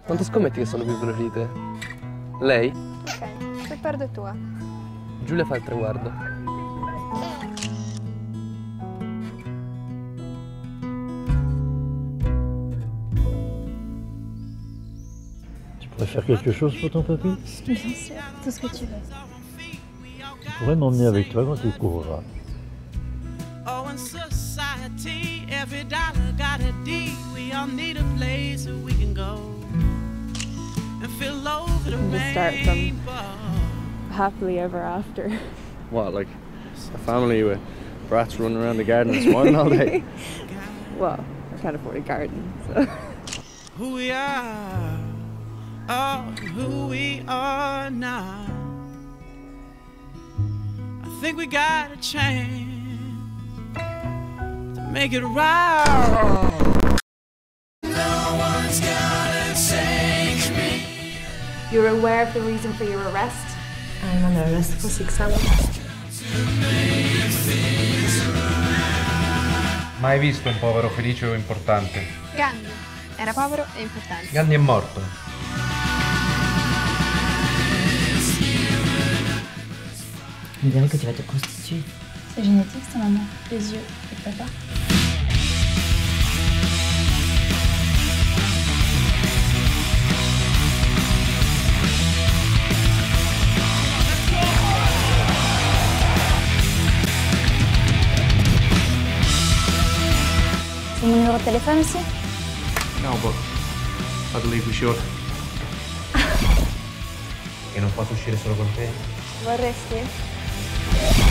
Quanto scommetti che sono più veloci di te? Lei? Ok, se perdo è tua. Giulia fa il traguardo. Tu pourrais faire quelque chose pour ton papy? Bien sûr, tout ce que tu veux. Tu pourrais m'emmener avec toi quand tu courras. Every dollar got a D. We all need a place where we can go and feel over the Just start from happily ever after. What, like a family with brats running around the garden and smiling all day? Well, I can't afford a garden, so. Who we are, oh, who we are now. I think we got a chance. Make it right. No one's gonna take me. You're aware of the reason for your arrest? I'm under arrest for 6 hours. Mai visto un povero felice o importante? Gandhi era povero e importante. Gandhi è morto. On dirait que tu vas te prostituer. C'est génétique, ça, maman. Les yeux et papa. C'est mon numéro de téléphone aussi? No, but I believe we should. E non posso uscire solo con te? Vorresti?